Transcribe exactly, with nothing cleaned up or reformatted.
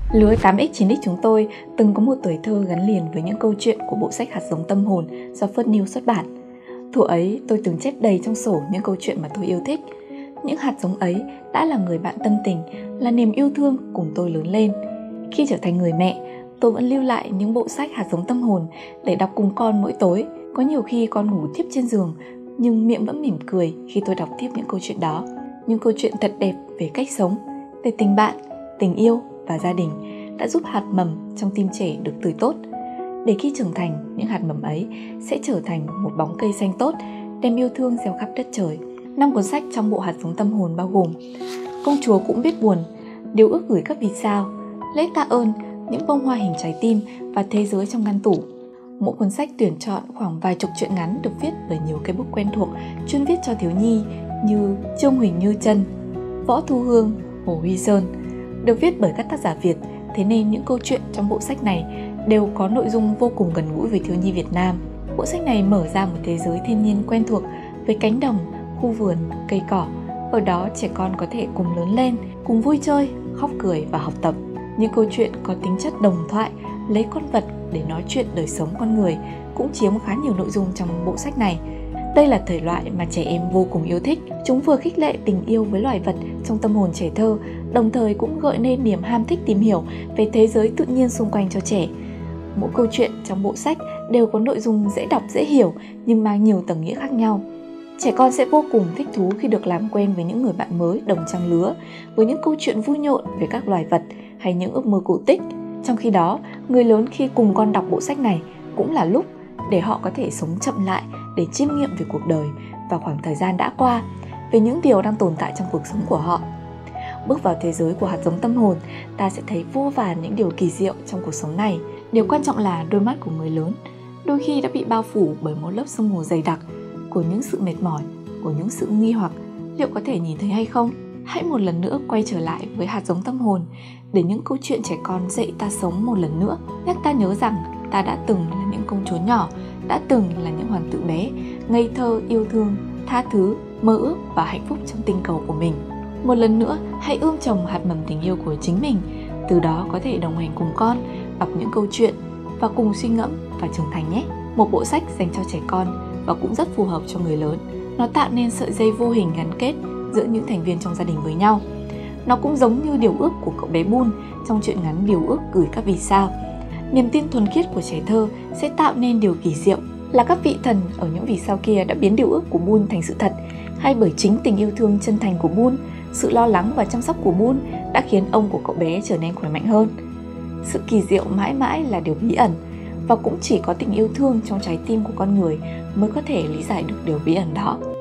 Lứa tám x chín x chúng tôi từng có một tuổi thơ gắn liền với những câu chuyện của bộ sách Hạt giống tâm hồn do Phớt News xuất bản. Thuở ấy tôi từng chép đầy trong sổ những câu chuyện mà tôi yêu thích. Những hạt giống ấy đã là người bạn tâm tình, là niềm yêu thương cùng tôi lớn lên. Khi trở thành người mẹ, tôi vẫn lưu lại những bộ sách Hạt giống tâm hồn để đọc cùng con mỗi tối. Có nhiều khi con ngủ thiếp trên giường, nhưng miệng vẫn mỉm cười khi tôi đọc tiếp những câu chuyện đó. Những câu chuyện thật đẹp về cách sống, về tình bạn, tình yêu và gia đình đã giúp hạt mầm trong tim trẻ được tươi tốt. Để khi trưởng thành, những hạt mầm ấy sẽ trở thành một bóng cây xanh tốt, đem yêu thương gieo khắp đất trời. Năm cuốn sách trong bộ Hạt giống tâm hồn bao gồm Công chúa cũng biết buồn, Điều ước gửi các vì sao, Lễ tạ ơn, Những bông hoa hình trái tim và Thế giới trong ngăn tủ. Mỗi cuốn sách tuyển chọn khoảng vài chục truyện ngắn được viết bởi nhiều cây bút quen thuộc chuyên viết cho thiếu nhi như Trương Huỳnh Như Trân, Võ Thu Hương, Hồ Huy Sơn, được viết bởi các tác giả Việt. Thế nên những câu chuyện trong bộ sách này đều có nội dung vô cùng gần gũi với thiếu nhi Việt Nam. Bộ sách này mở ra một thế giới thiên nhiên quen thuộc với cánh đồng, khu vườn, cây cỏ. Ở đó trẻ con có thể cùng lớn lên, cùng vui chơi, khóc cười và học tập. Những câu chuyện có tính chất đồng thoại, lấy con vật để nói chuyện đời sống con người cũng chiếm khá nhiều nội dung trong bộ sách này. Đây là thể loại mà trẻ em vô cùng yêu thích. Chúng vừa khích lệ tình yêu với loài vật trong tâm hồn trẻ thơ, đồng thời cũng gợi nên niềm ham thích tìm hiểu về thế giới tự nhiên xung quanh cho trẻ. Mỗi câu chuyện trong bộ sách đều có nội dung dễ đọc dễ hiểu nhưng mang nhiều tầng nghĩa khác nhau. Trẻ con sẽ vô cùng thích thú khi được làm quen với những người bạn mới đồng trang lứa, với những câu chuyện vui nhộn về các loài vật hay những ước mơ cổ tích. Trong khi đó, người lớn khi cùng con đọc bộ sách này cũng là lúc để họ có thể sống chậm lại để chiêm nghiệm về cuộc đời và khoảng thời gian đã qua, về những điều đang tồn tại trong cuộc sống của họ. Bước vào thế giới của hạt giống tâm hồn, ta sẽ thấy vô vàn những điều kỳ diệu trong cuộc sống này. Điều quan trọng là đôi mắt của người lớn đôi khi đã bị bao phủ bởi một lớp sương mù dày đặc của những sự mệt mỏi, của những sự nghi hoặc liệu có thể nhìn thấy hay không. Hãy một lần nữa quay trở lại với hạt giống tâm hồn để những câu chuyện trẻ con dạy ta sống một lần nữa, nhắc ta nhớ rằng ta đã từng là những công chúa nhỏ, đã từng là những hoàng tử bé, ngây thơ, yêu thương, tha thứ, mơ ước và hạnh phúc trong tinh cầu của mình. Một lần nữa, hãy ươm trồng hạt mầm tình yêu của chính mình, từ đó có thể đồng hành cùng con, đọc những câu chuyện và cùng suy ngẫm và trưởng thành nhé. Một bộ sách dành cho trẻ con và cũng rất phù hợp cho người lớn. Nó tạo nên sợi dây vô hình gắn kết giữa những thành viên trong gia đình với nhau. Nó cũng giống như điều ước của cậu bé Bun trong truyện ngắn Điều ước gửi các vì sao. Niềm tin thuần khiết của trẻ thơ sẽ tạo nên điều kỳ diệu, là các vị thần ở những vì sao kia đã biến điều ước của Bun thành sự thật, hay bởi chính tình yêu thương chân thành của Bun, sự lo lắng và chăm sóc của Bun đã khiến ông của cậu bé trở nên khỏe mạnh hơn. Sự kỳ diệu mãi mãi là điều bí ẩn, và cũng chỉ có tình yêu thương trong trái tim của con người mới có thể lý giải được điều bí ẩn đó.